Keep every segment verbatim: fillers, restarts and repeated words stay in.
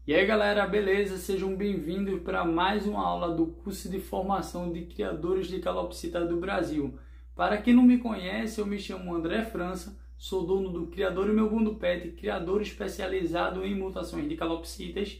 E aí galera, beleza? Sejam bem-vindos para mais uma aula do curso de formação de criadores de calopsita do Brasil. Para quem não me conhece, eu me chamo André França, sou dono do Criador e Meu Mundo Pet, criador especializado em mutações de calopsitas.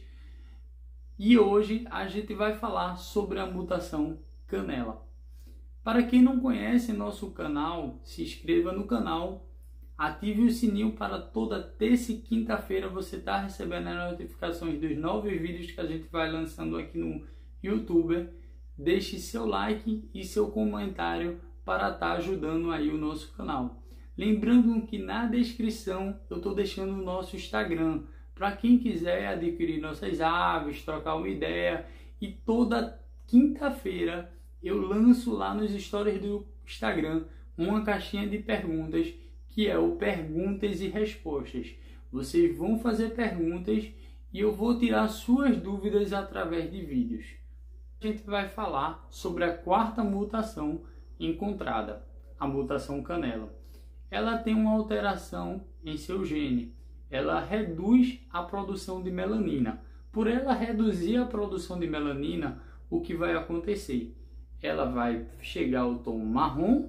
E hoje a gente vai falar sobre a mutação canela. Para quem não conhece nosso canal, se inscreva no canal. Ative o sininho para toda terça e quinta-feira você estar tá recebendo as notificações dos novos vídeos que a gente vai lançando aqui no YouTube. Deixe seu like e seu comentário para estar tá ajudando aí o nosso canal. Lembrando que na descrição eu estou deixando o nosso Instagram para quem quiser adquirir nossas aves, trocar uma ideia. E toda quinta-feira eu lanço lá nos stories do Instagram uma caixinha de perguntas, que é o Perguntas e Respostas. Vocês vão fazer perguntas e eu vou tirar suas dúvidas através de vídeos. A gente vai falar sobre a quarta mutação encontrada, a mutação canela. Ela tem uma alteração em seu gene. Ela reduz a produção de melanina. Por ela reduzir a produção de melanina, o que vai acontecer? Ela vai chegar ao tom marrom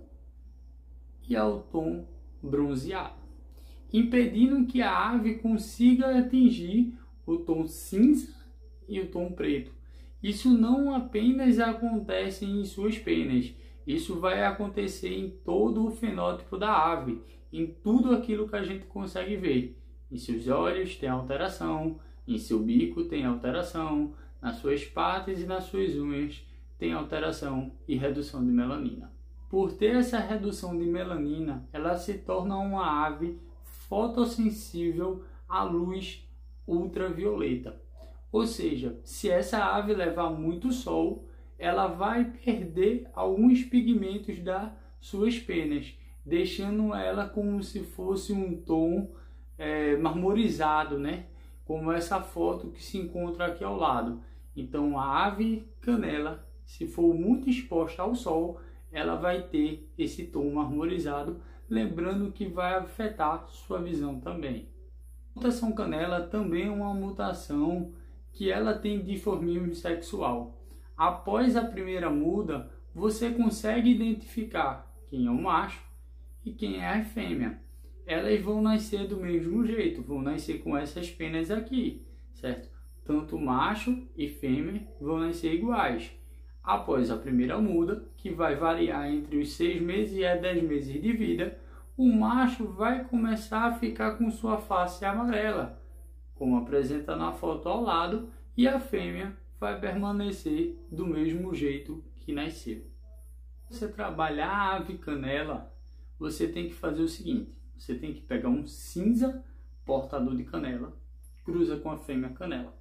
e ao tom bronzeado, impedindo que a ave consiga atingir o tom cinza e o tom preto. Isso não apenas acontece em suas penas, isso vai acontecer em todo o fenótipo da ave, em tudo aquilo que a gente consegue ver. Em seus olhos tem alteração, em seu bico tem alteração, nas suas patas e nas suas unhas tem alteração e redução de melanina. Por ter essa redução de melanina, ela se torna uma ave fotossensível à luz ultravioleta. Ou seja, se essa ave levar muito sol, ela vai perder alguns pigmentos das suas penas, deixando ela como se fosse um tom é, marmorizado, né? Como essa foto que se encontra aqui ao lado. Então a ave canela, se for muito exposta ao sol, ela vai ter esse tom marmorizado, lembrando que vai afetar sua visão também. A mutação canela também é uma mutação que ela tem dimorfismo sexual. Após a primeira muda, você consegue identificar quem é o macho e quem é a fêmea. Elas vão nascer do mesmo jeito, vão nascer com essas penas aqui, certo? Tanto macho e fêmea vão nascer iguais. Após a primeira muda, que vai variar entre os seis meses e dez meses de vida, o macho vai começar a ficar com sua face amarela, como apresenta na foto ao lado, e a fêmea vai permanecer do mesmo jeito que nasceu. Se você trabalhar a ave canela, você tem que fazer o seguinte: você tem que pegar um cinza portador de canela, cruza com a fêmea canela.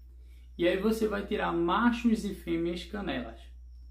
E aí você vai tirar machos e fêmeas canelas.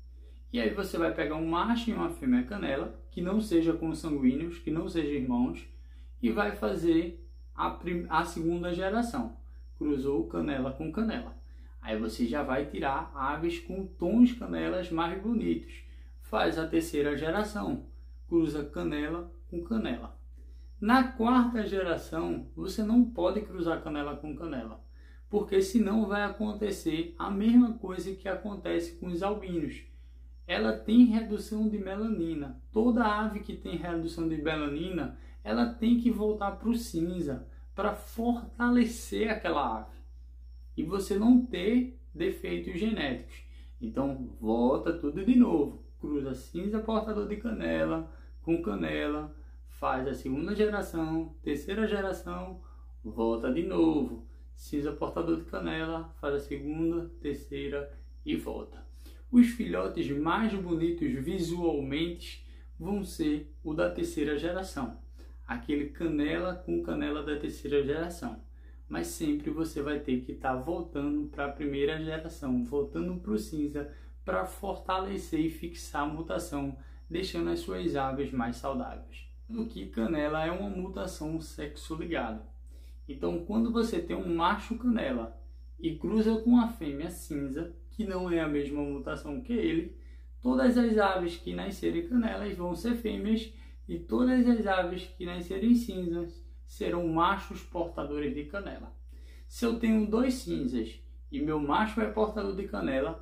E aí você vai pegar um macho e uma fêmea canela, que não seja consanguíneos, que não sejam irmãos, e vai fazer a, prim a segunda geração. Cruzou canela com canela. Aí você já vai tirar aves com tons canelas mais bonitos. Faz a terceira geração. Cruza canela com canela. Na quarta geração, você não pode cruzar canela com canela, porque senão vai acontecer a mesma coisa que acontece com os albinos. Ela tem redução de melanina. Toda ave que tem redução de melanina, ela tem que voltar para o cinza, para fortalecer aquela ave e você não ter defeitos genéticos. Então volta tudo de novo, cruza cinza portador de canela com canela, faz a segunda geração, terceira geração, volta de novo, cinza portador de canela, faz a segunda, terceira e volta. Os filhotes mais bonitos visualmente vão ser o da terceira geração, aquele canela com canela da terceira geração. Mas sempre você vai ter que estar tá voltando para a primeira geração, voltando para o cinza, para fortalecer e fixar a mutação, deixando as suas aves mais saudáveis. Do que canela é uma mutação sexo ligado. Então, quando você tem um macho canela e cruza com a fêmea cinza, que não é a mesma mutação que ele, todas as aves que nascerem canelas vão ser fêmeas e todas as aves que nascerem cinzas serão machos portadores de canela. Se eu tenho dois cinzas e meu macho é portador de canela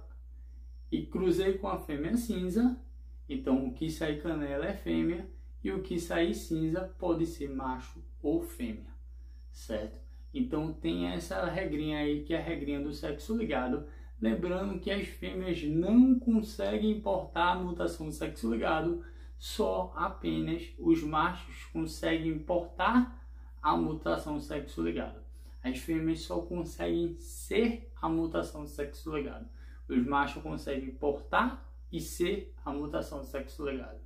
e cruzei com a fêmea cinza, então o que sair canela é fêmea e o que sair cinza pode ser macho ou fêmea, certo? Então tem essa regrinha aí, que é a regrinha do sexo ligado. Lembrando que as fêmeas não conseguem portar a mutação do sexo ligado, só apenas os machos conseguem portar a mutação do sexo ligado. As fêmeas só conseguem ser a mutação do sexo ligado. Os machos conseguem portar e ser a mutação do sexo ligado.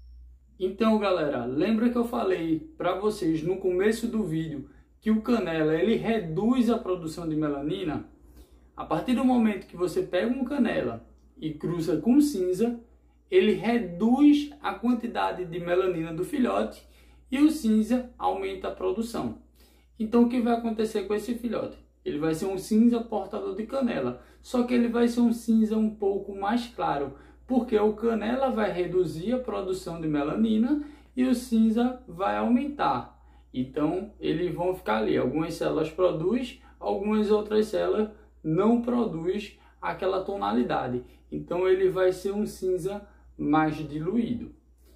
Então, galera, lembra que eu falei para vocês no começo do vídeo que o canela ele reduz a produção de melanina? A partir do momento que você pega um canela e cruza com cinza, ele reduz a quantidade de melanina do filhote e o cinza aumenta a produção. Então o que vai acontecer com esse filhote? Ele vai ser um cinza portador de canela, só que ele vai ser um cinza um pouco mais claro, porque o canela vai reduzir a produção de melanina e o cinza vai aumentar. Então eles vão ficar ali, algumas células produzem, algumas outras células não produz aquela tonalidade. Então ele vai ser um cinza mais diluído.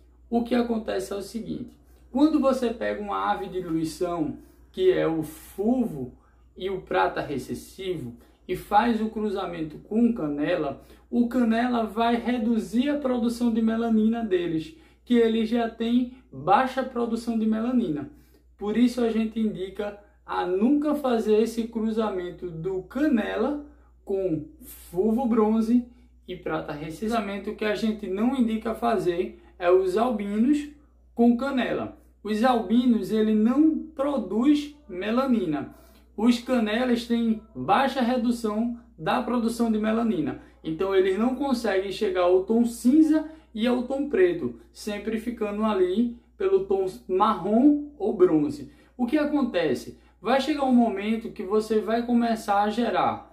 O que acontece é o seguinte: quando você pega uma ave de diluição, que é o fulvo e o prata recessivo, e faz o cruzamento com canela, o canela vai reduzir a produção de melanina deles, que eles já têm baixa produção de melanina. Por isso a gente indica a nunca fazer esse cruzamento do canela com fulvo bronze e prata recessivo. O que a gente não indica fazer é os albinos com canela. Os albinos ele não produz melanina. Os canelas têm baixa redução da produção de melanina. Então eles não conseguem chegar ao tom cinza e ao tom preto, sempre ficando ali pelo tom marrom ou bronze. O que acontece? Vai chegar um momento que você vai começar a gerar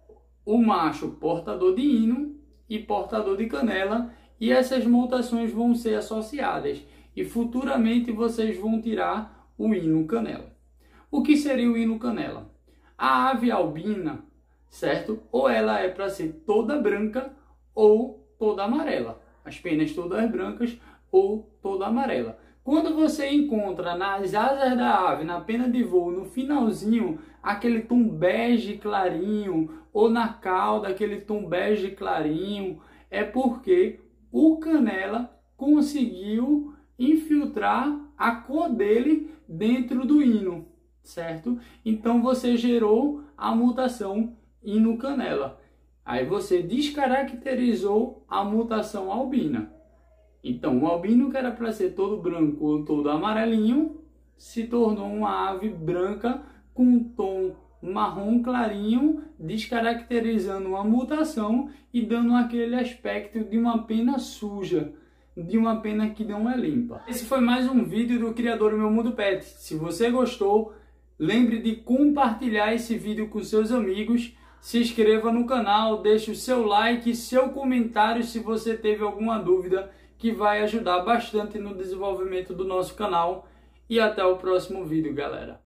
o macho portador de hino e portador de canela, e essas mutações vão ser associadas e futuramente vocês vão tirar o hino canela. O que seria o hino canela? A ave albina, certo? Ou ela é para ser toda branca ou toda amarela. As penas todas brancas ou toda amarela. Quando você encontra nas asas da ave, na pena de voo, no finalzinho, aquele tom bege clarinho, ou na cauda, aquele tom bege clarinho, é porque o canela conseguiu infiltrar a cor dele dentro do hino, certo? Então você gerou a mutação hino canela. Aí você descaracterizou a mutação albina. Então, o albino, que era para ser todo branco ou todo amarelinho, se tornou uma ave branca com um tom marrom clarinho, descaracterizando uma mutação e dando aquele aspecto de uma pena suja, de uma pena que não é limpa. Esse foi mais um vídeo do criador Meu Mundo Pet. Se você gostou, lembre de compartilhar esse vídeo com seus amigos, se inscreva no canal, deixe o seu like, seu comentário se você teve alguma dúvida, que vai ajudar bastante no desenvolvimento do nosso canal. E até o próximo vídeo, galera.